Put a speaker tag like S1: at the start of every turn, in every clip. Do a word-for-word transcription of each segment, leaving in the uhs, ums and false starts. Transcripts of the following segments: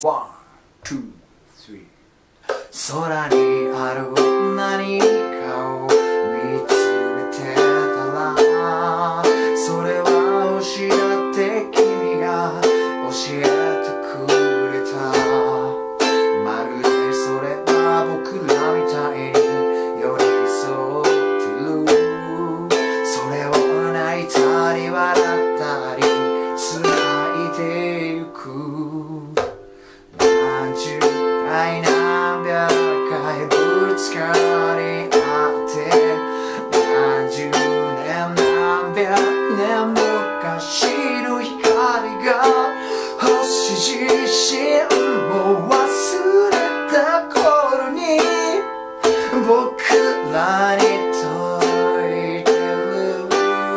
S1: ワン、ツー、スリー。空にある何かを見つめてたら、それは失って君が教えてくれた。まるでそれは僕らみたいに寄り添ってる。それを泣いたり笑ったり繋いでゆく。何十回何百回ぶつかり合って何十年何百年昔の光が星自身も忘れた頃に僕らに届いてる。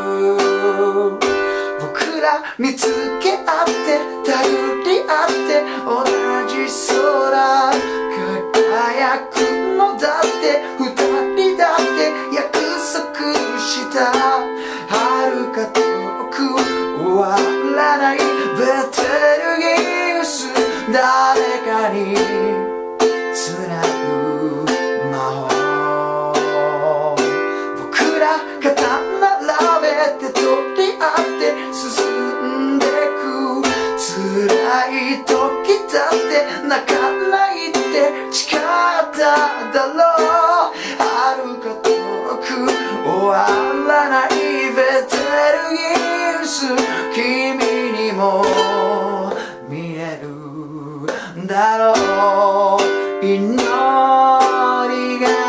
S1: 僕ら見つけ合って頼り合って同じ空輝くのだって二人だって約束した遥か遠く終わらないベテルギウス誰かにつなぐ魔法。僕ら肩並べて取り合って進んでく。辛い時だって泣かないって誓っただろう。遥か遠く終わらないベテルギウス君にも見えるだろう。祈りが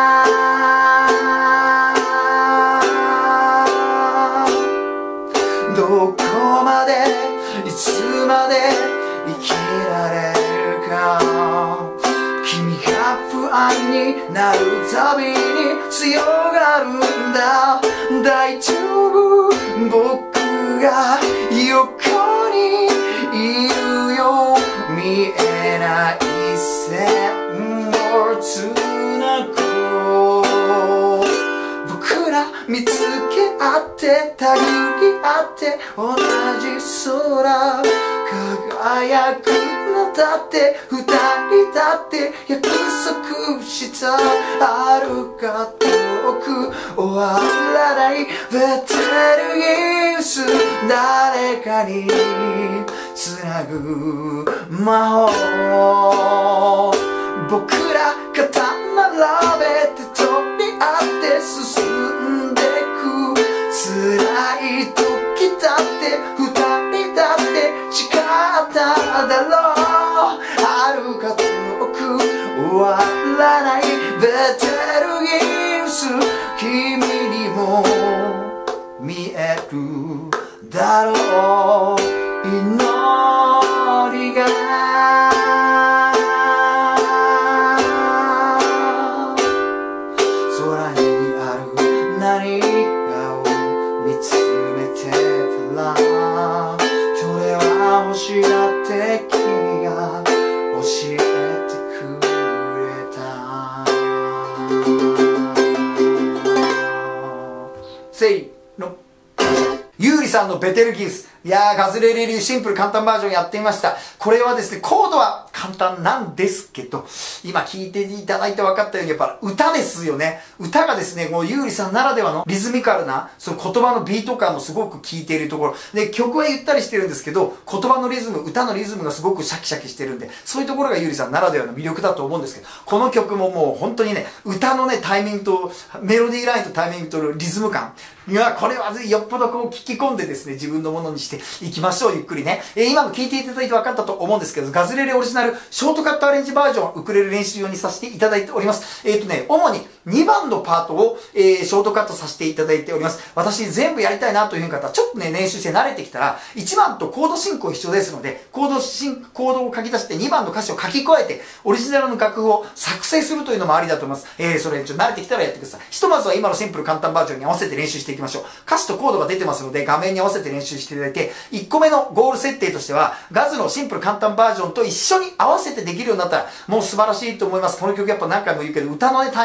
S1: どこまでいつまで生きられるか。君が不安になるたびに強がるんだ。大丈夫僕が横にいるよ。見えない線をつなごう。僕ら見つけ合って頼り合って同じ空輝くのだって二人だって約束した遥か遠く終わらないベテルギウス誰かにつなぐ魔法。僕ら肩並べて取り合って進んでく。辛い時だって二人だって誓っただろう。遥か遠く終わらないベテルギウス君にも見えるだろう。祈りが空にある何かを見つめてたら、それは星だって君が教えてくれた。せいのゆうりさんのベテルギウス。いやー、ガズレレ流シンプル簡単バージョンやってみました。これはですね、コードは簡単なんですけど、今聞いていただいて分かったように、やっぱ歌ですよね。歌がですね、もうゆうりさんならではのリズミカルな、その言葉のビート感もすごく効いているところ。で、曲はゆったりしてるんですけど、言葉のリズム、歌のリズムがすごくシャキシャキしてるんで、そういうところがゆうりさんならではの魅力だと思うんですけど、この曲ももう本当にね、歌のね、タイミングと、メロディーラインとタイミングとリズム感。いや、これはよっぽどこう聞き込んでですね、自分のものにしていきましょう、ゆっくりね。えー、今の聞いていただいて分かったと思うんですけど、ガズレレオリジナルショートカットアレンジバージョン、ウクレレ練習用にさせていただいております。えっとね、主ににばんのパートを、えー、ショートカットさせていただいております。私全部やりたいなという方、ちょっとね、練習して慣れてきたら、いちばんとコード進行一緒ですので、コード進、コードを書き出してにばんの歌詞を書き加えて、オリジナルの楽譜を作成するというのもありだと思います。えー、それちょっと慣れてきたらやってください。ひとまずは今のシンプル簡単バージョンに合わせて練習していきましょう。歌詞とコードが出てますので、画面に合わせて練習していただいて、いっこめのゴール設定としては、ガズのシンプル簡単バージョンと一緒に合わせてできるようになったら、もう素晴らしいと思います。この曲やっぱ何回も言うけど、歌のね、タイミングとか結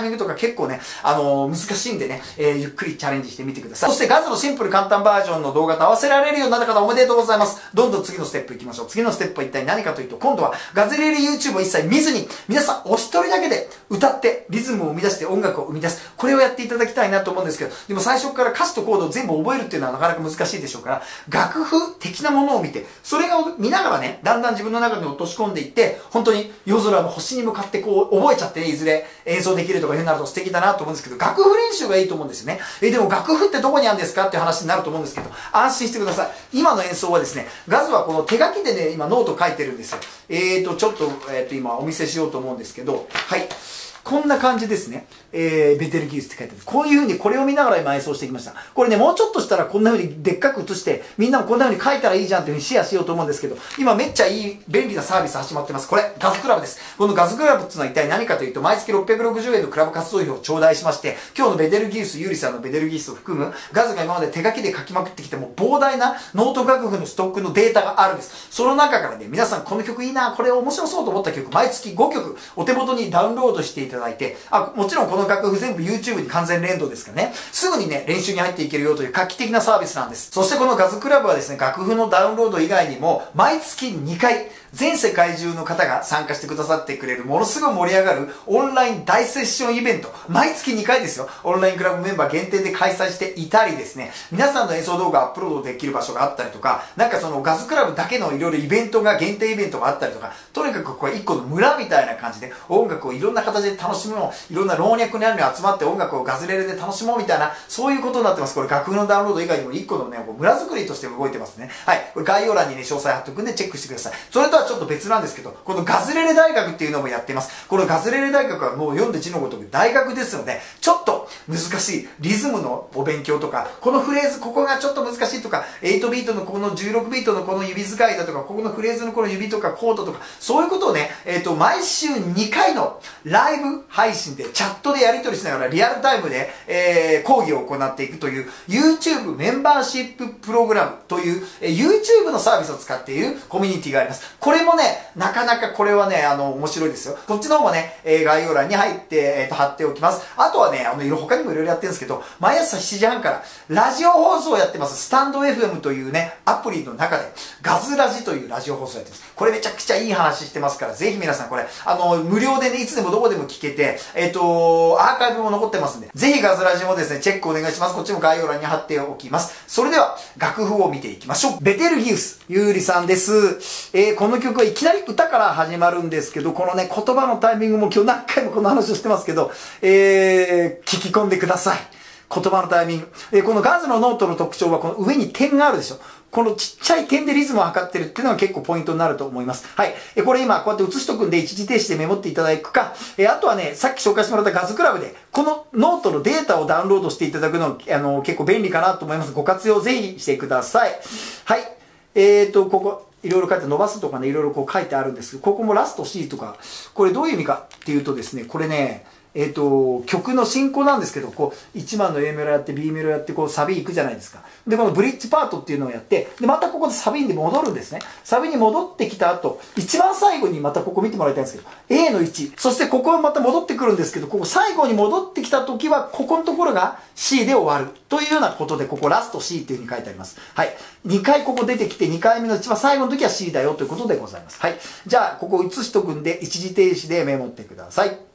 S1: 結構ね、あのー、難しいんでね、えー、ゆっくりチャレンジしてみてください。そしてガズのシンプル簡単バージョンの動画と合わせられるようになった方おめでとうございます。どんどん次のステップ行きましょう。次のステップは一体何かというと、今度はガズレレ YouTube を一切見ずに、皆さんお一人だけで歌ってリズムを生み出して音楽を生み出す。これをやっていただきたいなと思うんですけど、でも最初から歌詞とコードを全部覚えるっていうのはなかなか難しいでしょうから、楽譜的なものを見て、それを見ながらね、だんだん自分の中に落とし込んでいって、本当に夜空の星に向かってこう覚えちゃってね、いずれ演奏できるとかいうなると素敵だなと思うんですけど、楽譜練習がいいと思うんですよね。え、でも楽譜ってどこにあるんですかっていう話になると思うんですけど、安心してください。今の演奏はですね、ガズはこの手書きでね、今ノート書いてるんですよ。えーと、ちょっと、えーと、今お見せしようと思うんですけど、はい。こんな感じですね。えー、ベテルギウスって書いてある。こういう風にこれを見ながら今演奏してきました。これね、もうちょっとしたらこんな風にでっかく映して、みんなもこんな風に書いたらいいじゃんっていう風にシェアしようと思うんですけど、今めっちゃいい、便利なサービス始まってます。これ、ガズクラブです。このガズクラブっていうのは一体何かというと、毎月ろっぴゃくろくじゅうえんのクラブ活動費を頂戴しまして、今日のベテルギウス、ユーリさんのベテルギウスを含む、ガズが今まで手書きで書きまくってきても膨大なノート楽譜のストックのデータがあるんです。その中からね、皆さんこの曲いいな、これ面白そうと思った曲、毎月ごきょくお手元にダウンロードしていただいて、あ、もちろんこの楽譜全部 YouTube に完全連動ですからね、すぐにね、練習に入っていけるよという画期的なサービスなんです。そしてこのガズクラブはですね、楽譜のダウンロード以外にも、毎月にかい、全世界中の方が参加してくださってくれる、ものすごい盛り上がるオンライン大セッションイベント。毎月にかいですよ。オンラインクラブメンバー限定で開催していたりですね、皆さんの演奏動画アップロードできる場所があったりとか、なんかそのガズクラブだけのいろいろイベントが、限定イベントがあったりとか、とにかくこれ一個の村みたいな感じで、音楽をいろんな形で楽しもう、いろんな老若男女集まって音楽をガズレレで楽しもうみたいな、そういうことになってます。これ楽譜のダウンロード以外にも一個のね、村作りとして動いてますね。はい。これ概要欄にね、詳細貼っておくんでチェックしてください。それとはちょっと別なんですけど、このガズレレ大学っていうのもやっています。このガズレレ大学はもう読んで字のごとく大学ですので、ちょっと難しいリズムのお勉強とか、このフレーズここがちょっと難しいとか、はちビートのこのじゅうろくビートのこの指使いだとか、ここのフレーズのこの指とかコードとか、そういうことをね、えっと、毎週にかいのライブ配信でチャットでやり取りしながらリアルタイムで、えー、講義を行っていくという YouTube メンバーシッププログラムという、えー、YouTube のサービスを使っているコミュニティがあります。これもね、なかなかこれはね、あの、面白いですよ。こっちの方もね、えー、概要欄に入って、えー、と、貼っておきます。あとはね、あの、他にもいろいろやってるんですけど、毎朝しちじはんからラジオ放送をやってます。スタンド エフエム というね、アプリの中で、ガズラジというラジオ放送をやってます。これめちゃくちゃいい話してますから、ぜひ皆さんこれ、あの、無料でね、いつでもどこでも聞けて、えっと、アーカイブも残ってますんで、ぜひガズラジもですね、チェックお願いします。こっちも概要欄に貼っておきます。それでは、楽譜を見ていきましょう。ベテルギウス、ユーリさんです。えー、この曲はいきなり歌から始まるんですけど、このね、言葉のタイミングも今日何回もこの話をしてますけど、えー、聞き込んでください。言葉のタイミング。えー、このガズのノートの特徴は、この上に点があるでしょ。このちっちゃい点でリズムを測ってるっていうのが結構ポイントになると思います。はい。え、これ今こうやって写しとくんで一時停止でメモっていただくか、え、あとはね、さっき紹介してもらったガズクラブで、このノートのデータをダウンロードしていただくの、あの、結構便利かなと思います。ご活用ぜひしてください。はい。えーと、ここ、いろいろ書いて伸ばすとかね、いろいろこう書いてあるんですけど、ここもラスト C とか、これどういう意味かっていうとですね、これね、えっと、曲の進行なんですけど、こう、いちばんの A メロやって、B メロやって、こう、サビ行くじゃないですか。で、このブリッジパートっていうのをやって、で、またここでサビに戻るんですね。サビに戻ってきた後、一番最後にまたここ見てもらいたいんですけど、A のいち、そしてここはまた戻ってくるんですけど、ここ最後に戻ってきた時は、ここのところが C で終わる。というようなことで、ここラスト C っていう風に書いてあります。はい。にかいここ出てきて、にかいめの一番最後の時は C だよということでございます。はい。じゃあ、ここ写しとくんで、一時停止でメモってください。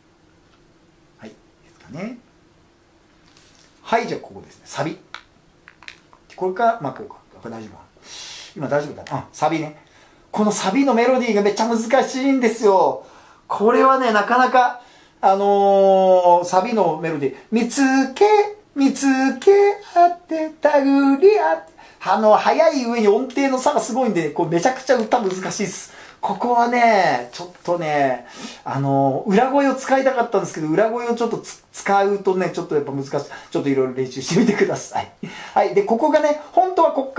S1: ね、はい、じゃあここですね、サビ。これから、まあ、こうか。これ大丈夫か。今大丈夫だな。あ、サビね。このサビのメロディーがめっちゃ難しいんですよ。これはね、なかなか、あのー、サビのメロディー、見つけ、見つけあって、たぐりあって、あの、速い上に音程の差がすごいんで、こうめちゃくちゃ歌難しいです。ここはね、ちょっとね、あの、裏声を使いたかったんですけど、裏声をちょっと使うとね、ちょっとやっぱ難しい。ちょっといろいろ練習してみてください。はい。で、ここがね、本当はここから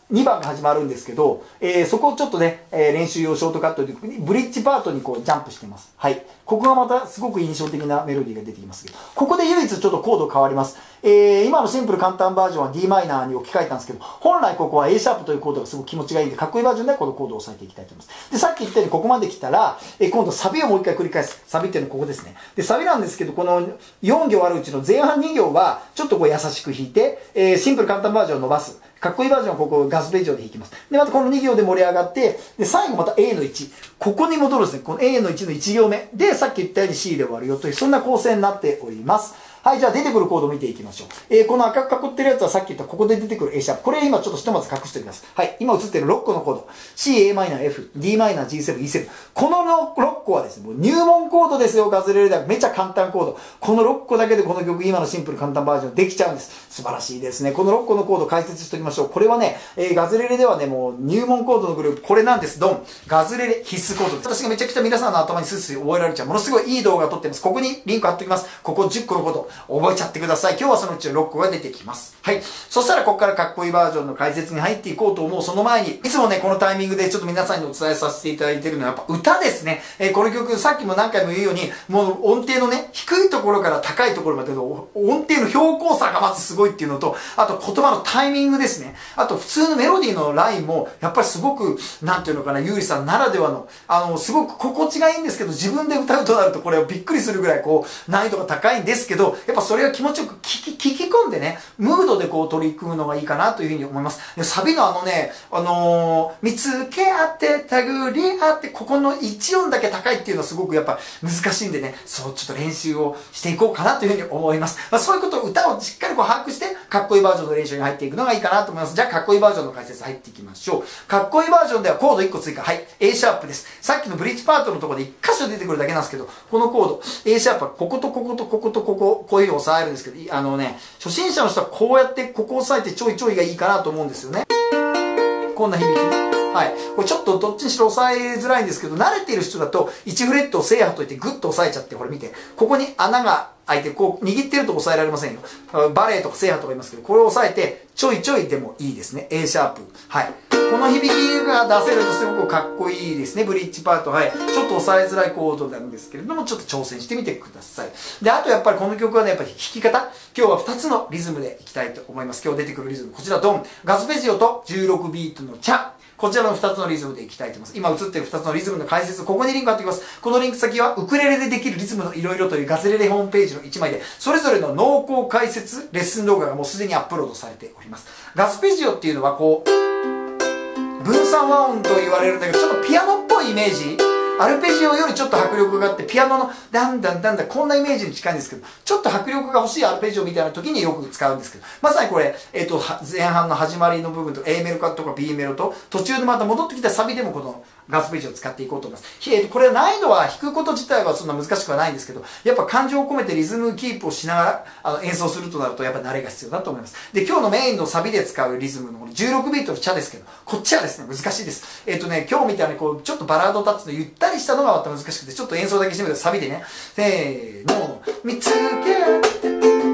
S1: にばんが始まるんですけど、えー、そこをちょっとね、えー、練習用ショートカットで、ブリッジパートにこうジャンプしています。はい。ここがまたすごく印象的なメロディーが出てきますけど、ここで唯一ちょっとコード変わります。えー、今のシンプル簡単バージョンは ディーマイナーに置き換えたんですけど、本来ここは エー シャープというコードがすごく気持ちがいいんで、かっこいいバージョンではこのコードを押さえていきたいと思います。で、さっき言ったようにここまで来たら、えー、今度サビをもう一回繰り返す。サビっていうのはここですね。で、サビなんですけど、このよん行あるうちの前半に行は、ちょっとこう優しく弾いて、えー、シンプル簡単バージョンを伸ばす。かっこいいバージョンをここガスページで弾きます。で、またこのに行で盛り上がって、で、最後また エー のいち。ここに戻るんですね。この エー のいちのいち行目。で、さっき言ったように シー で終わるよという、そんな構成になっております。はい、じゃあ出てくるコードを見ていきましょう。えー、この赤く囲ってるやつはさっき言ったここで出てくる A シャープ。これ今ちょっとひとまず隠しておきます。はい、今映ってるろっこのコード。C、Am、F、Dm、ジーセブン、イーセブン。このろっこはですね、もう入門コードですよ、ガズレレ大学。めちゃ簡単コード。このろっこだけでこの曲、今のシンプル簡単バージョンできちゃうんです。素晴らしいですね。このろっこのコード解説しておきましょう。これはね、えー、ガズレレではね、もう入門コードのグループ、これなんです。ドン。ガズレレ必須コードです。私がめちゃくちゃ皆さんの頭にスースー覚えられちゃう。ものすごいいい動画を撮ってます。ここにリンク貼っておきます。ここじゅっこのコード、覚えちゃってください。今日はそのうちのろっこが出てきます。はい。そしたらここからかっこいいバージョンの解説に入っていこうと思う。その前に、いつもね、このタイミングでちょっと皆さんにお伝えさせていただいているのはやっぱ歌ですね。えー、この曲、さっきも何回も言うように、もう音程のね、低いところから高いところまでの音程の標高差がまずすごいっていうのと、あと言葉のタイミングですね。あと普通のメロディーのラインも、やっぱりすごく、なんていうのかな、ゆうりさんならではの、あの、すごく心地がいいんですけど、自分で歌うとなるとこれをびっくりするぐらいこう、難易度が高いんですけど、やっぱそれを気持ちよく聞き、聞き込んでね、ムードでこう取り組むのがいいかなというふうに思います。でサビのあのね、あのー、見つけ合って、たぐり合って、ここのいち音だけ高いっていうのはすごくやっぱ難しいんでね、そうちょっと練習をしていこうかなというふうに思います。まあ、そういうことを歌をしっかりこう把握して、かっこいいバージョンの練習に入っていくのがいいかなと思います。じゃあかっこいいバージョンの解説入っていきましょう。かっこいいバージョンではコードいっこ追加。はい。A シャープです。さっきのブリッジパートのところでいっ箇所出てくるだけなんですけど、このコード、A シャープはこことこことこことここ、こういうふうに押さえるんですけど、あのね、初心者の人はこうやってここを押さえてちょいちょいがいいかなと思うんですよね。こんな響き。はい。これちょっとどっちにしろ押さえづらいんですけど、慣れている人だといちフレットを制覇といってグッと押さえちゃって、これ見て。ここに穴が開いて、こう握ってると押さえられませんよ。バレーとか制覇とか言いますけど、これを押さえてちょいちょいでもいいですね。A シャープ。はい。この響きが出せるとすごくかっこいいですね。ブリッジパート。はい。ちょっと押さえづらいコードなんですけれども、ちょっと挑戦してみてください。で、あとやっぱりこの曲はね、やっぱり弾き方。今日はふたつのリズムでいきたいと思います。今日出てくるリズム。こちらドン。ガスペジオとじゅうろくビートのチャ。こちらのふたつのリズムでいきたいと思います。今映っているふたつのリズムの解説、ここにリンク貼っておきます。このリンク先は、ウクレレでできるリズムのいろいろというガズレレホームページのいちまいで、それぞれの濃厚解説、レッスン動画がもうすでにアップロードされております。ガスペジオっていうのはこう、分散和音と言われるんだけど、ちょっとピアノっぽいイメージ。アルペジオよりちょっと迫力があって、ピアノのダンダンダンダン、こんなイメージに近いんですけど、ちょっと迫力が欲しいアルペジオみたいな時によく使うんですけど、まさにこれ、えっと、前半の始まりの部分と A メロとか B メロと、途中でまた戻ってきたサビでもこのガスページを使っていこうと思います。えっと、これは難易度は弾くこと自体はそんな難しくはないんですけど、やっぱ感情を込めてリズムキープをしながらあの演奏するとなると、やっぱ慣れが必要だと思います。で、今日のメインのサビで使うリズムのじゅうろくビートのチャですけど、こっちはですね、難しいです。えっとね、今日みたいにこう、ちょっとバラードタッチのゆったりしたのがまた難しくて、ちょっと演奏だけしてみるとサビでね、せーの、見つけ合って、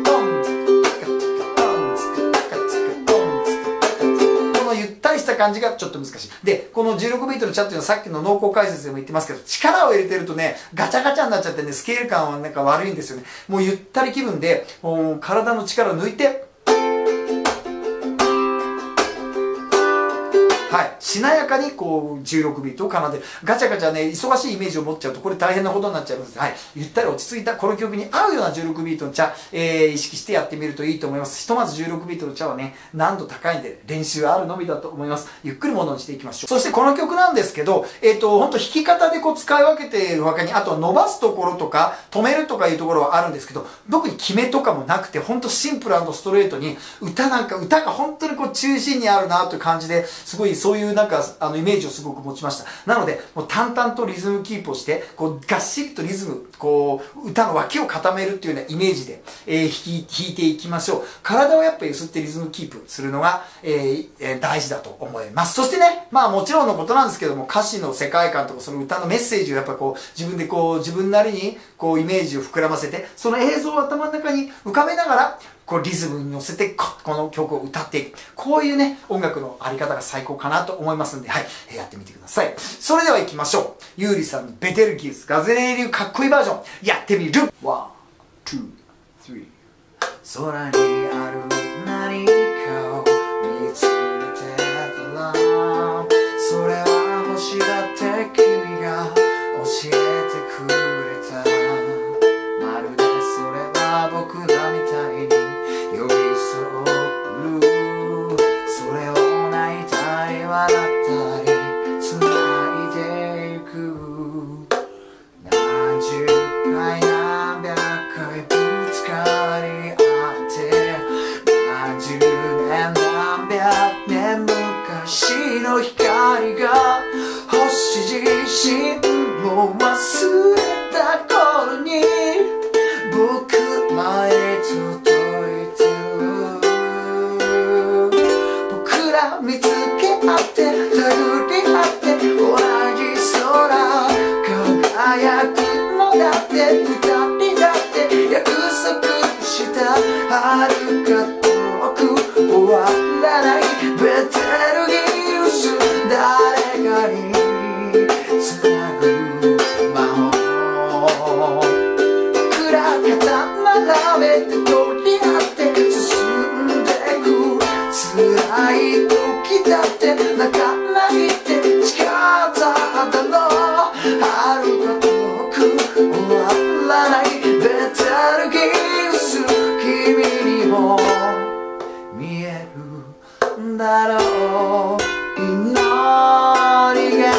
S1: ゆったりした感じがちょっと難しい。で、このじゅうろくビートのチャっていうのはさっきの濃厚解説でも言ってますけど、力を入れてるとね、ガチャガチャになっちゃってね、スケール感はなんか悪いんですよね。もうゆったり気分で、もう体の力を抜いて、はい。しなやかにこうじゅうろくビートを奏でる。ガチャガチャね、忙しいイメージを持っちゃうとこれ大変なことになっちゃいます。はい。ゆったり落ち着いたこの曲に合うようなじゅうろくビートのチャ、えー、意識してやってみるといいと思います。ひとまずじゅうろくビートのチャはね、難度高いんで練習あるのみだと思います。ゆっくりものにしていきましょう。そしてこの曲なんですけど、えっと、ほんと弾き方でこう使い分けている他に、あとは伸ばすところとか、止めるとかいうところはあるんですけど、特に決めとかもなくて、ほんとシンプル&ストレートに、歌なんか、歌が本当にこう中心にあるなという感じで、すごいそういうなんか、あのイメージをすごく持ちました。なので、もう淡々とリズムキープをして、こう、がっしりとリズム、こう、歌の脇を固めるっていうようなイメージで、えー、弾, 弾いていきましょう。体をやっぱり揺すってリズムキープするのが、えー、大事だと思います。そしてね、まあもちろんのことなんですけども、歌詞の世界観とかその歌のメッセージをやっぱこう、自分でこう、自分なりにこう、イメージを膨らませて、その映像を頭の中に浮かべながら、 こうリズムに乗せてここの曲を歌っていく。こういうね、音楽のあり方が最高かなと思いますんで、はい、やってみてください。それでは行きましょう。ゆうりさんのベテルギウス、ガズレレ流かっこいいバージョン、やってみる。ワン、ツー、スリー。空にある何かを見つめてたら、それは星だって君が教えてくれた。まるでそれは僕らみたいに寄り添う。それを泣いたり笑ったり繋いでゆく。何十回何百回ぶつかり合って何十年何百年昔の光が星自身を忘れた頃に僕らへ届いてる。僕ら見つけ合って探り合って同じ空輝くのだって二人だって約束した遥か遠く終わらないベテルギウス誰かにつなぐ魔法。僕ら肩並べて取り合って進んでく。辛い時だって泣かないって誓っただろう。遥か遠く終わらないベテルギウス君にも見えるんだろう。祈りが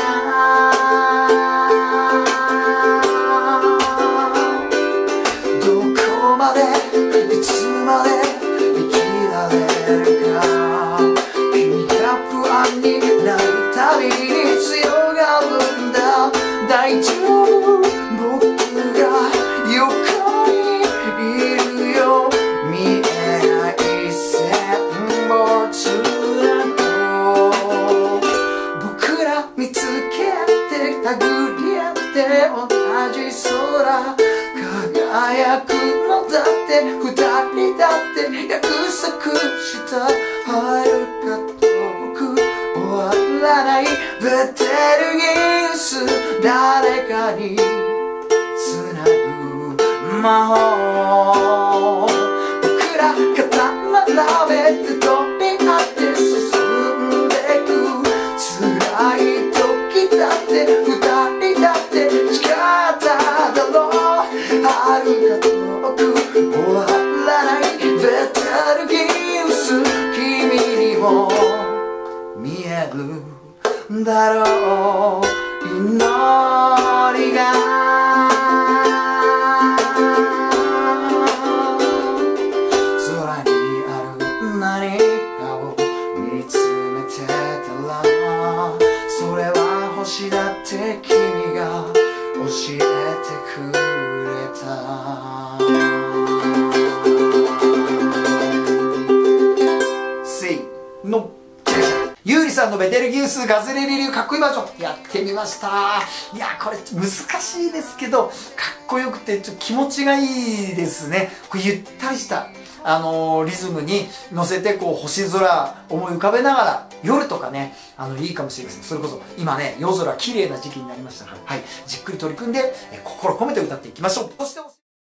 S1: どこまでいつまで生きられるか。君が不安になるたびに強がるんだ。大丈夫僕が横にいるよ。見えない線をつなぐ。僕ら見つけて手繰り合って同じ空輝くのだって二人だって約束した遥か遠く終わらないベテルギウス誰かにつなぐ魔法。僕ら肩並べて取り合って進んでく。辛い時だって二人だって誓っただろう。遥か遠く終わらないベテルギウス君にも見えるんだろう。祈りが空にある何かを見つめてたら、それは星だって君が教えてくれた。せいのゆうりさんのベテルギウスガズレレ流かっこいいバージョンやってみました。いやこれ難しいですけどかっこよくてちょっと気持ちがいいですね。こうゆったりしたあのー、リズムに乗せてこう星空思い浮かべながら夜とかねあのいいかもしれません。それこそ今ね夜空綺麗な時期になりましたから、はい、じっくり取り組んでえ心込めて歌っていきましょう。そして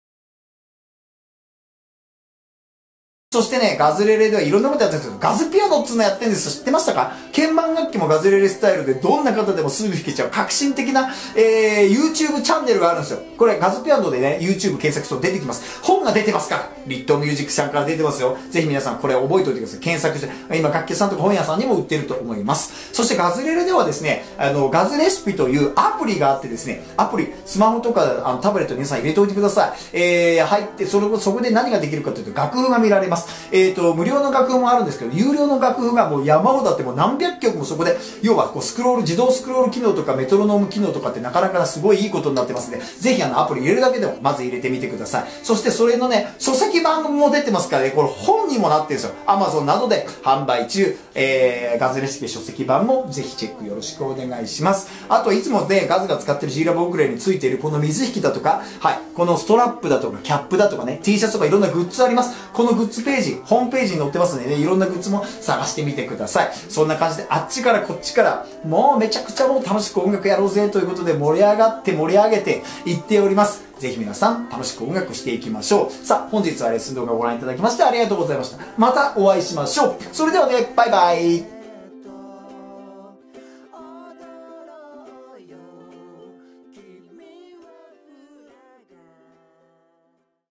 S1: そしてね、ガズレレではいろんなことやってるんですけど、ガズピアノっつうのやってるんですよ。知ってましたか？鍵盤楽器もガズレレスタイルでどんな方でもすぐ弾けちゃう革新的な、えー、YouTube チャンネルがあるんですよ。これガズピアノでね、YouTube 検索すると出てきます。本が出てますから。リットミュージックさんから出てますよ。ぜひ皆さんこれ覚えておいてください。検索して、今楽器屋さんとか本屋さんにも売ってると思います。そしてガズレレではですね、あの、ガズレシピというアプリがあってですね、アプリ、スマホとかあのタブレットに皆さん入れておいてください。えー、入って、それそこで何ができるかというと楽譜が見られます。えーと、無料の楽譜もあるんですけど、有料の楽譜がもう山ほどあってもう何百曲もそこで、要はこうスクロール、自動スクロール機能とかメトロノーム機能とかってなかなかすごいいいことになってますんで、ぜひあのアプリ入れるだけでもまず入れてみてください。そしてそれのね、書籍版も出てますからね、これ本にもなってるんですよ。Amazon などで販売中、えー、ガズレシピ書籍版もぜひチェックよろしくお願いします。あといつもね、ガズが使ってる G ラボウクレレについているこの水引きだとか、はい、このストラップだとかキャップだとかね、T シャツとかいろんなグッズあります。このグッズペページ、ホームページに載ってますんでね、いろんなグッズも探してみてください。そんな感じで、あっちからこっちから、もうめちゃくちゃもう楽しく音楽やろうぜということで盛り上がって盛り上げていっております。ぜひ皆さん楽しく音楽していきましょう。さあ、本日はレッスン動画をご覧いただきましてありがとうございました。またお会いしましょう。それではね、バイバイ。